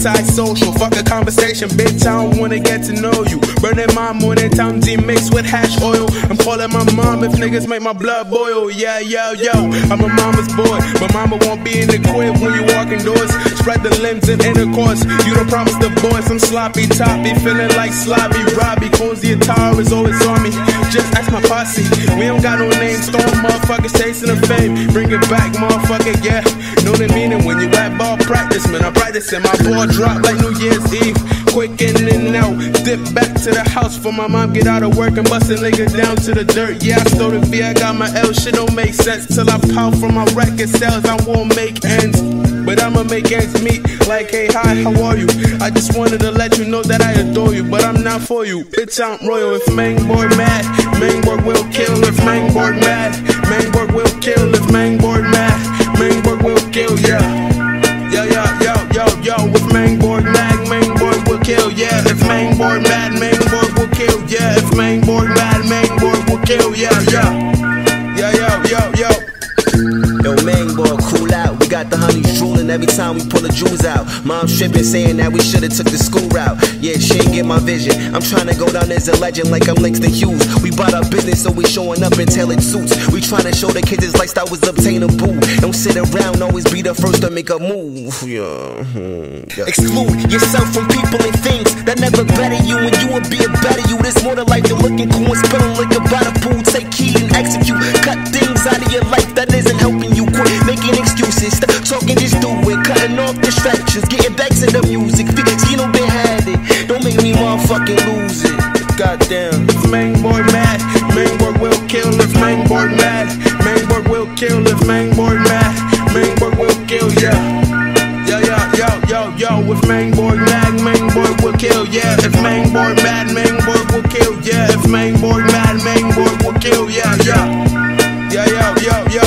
anti-social. Fuck a conversation, bitch, I don't wanna get to know you. Burning my morning time D mixed with hash oil. I'm calling my mom if niggas make my blood boil. Yeah, yo, yo, I'm a mama's boy, but mama won't be in the crib when you walk indoors. Spread the limbs and intercourse. You don't promise the boys, I'm sloppy toppy, feeling like sloppy Robbie. Cozy attire is always on me. Just ask my posse. We don't got no name, storm motherfuckers chasing the fame. Bring it back, motherfucker, yeah. Know the meaning when you at ball practice, man. I practice and my ball drop like New Year's Eve. Quick in and out, dip back to the house for my mom get out of work and bust a nigga down to the dirt. Yeah, I stole the V, I got my L, shit don't make sense till I pout from my record sales. I won't make ends, but I'ma make ends meet. Like, hey, hi, how are you? I just wanted to let you know that I adore you, but I'm not for you. Bitch, I'm royal. If Mangborg mad, Mangborg will kill. If Mangborg mad, Mangborg will kill. If Mangborg mad, Mangborg will kill. Yeah, yo, yo, yo, yo, yo. If Mangborg mad, Mangborg will kill. Yeah, if Mangborg mad, Mangborg will kill. Yeah, if Mangborg mad, Mangborg will kill. Yeah, yeah, yo, yo, yo, yo. Yo, Mangborg, cool out. We got the honeys drooling every time we pull the jewels out. Mom tripping, saying that we should've took the school route. Yeah, she ain't get my vision. I'm trying to go down as a legend like I'm Langston Hughes. We bought our business, so we showing up in tailored suits. We trying to show the kids this lifestyle was obtainable. Don't sit around, always be the first to make a move. Yeah. Exclude yourself from people and things that never better you, and you will be a better you. There's more to life than looking cool and spilling liquor by the pool. Take heed and execute. Cut things out of your life that isn't helping you. Quit making excuses. Stop talking, just do it. Cutting off distractions. Getting back to the music. Vee Skeeno been had it. Don't make me motherfucking lose it. Goddamn. If Mangborg mad, Mangborg will kill. If Mangborg mad, Mangborg will kill. If Mangborg mad, Mangborg will kill. Yeah, yo, yo, yo, yo, yo. If Mangborg mad, Mangborg will kill. Yeah, if Mangborg mad, Mangborg will kill. Yeah, if Mangborg mad, Mangborg will kill. Yeah, yeah, yo, yo, yo, yo.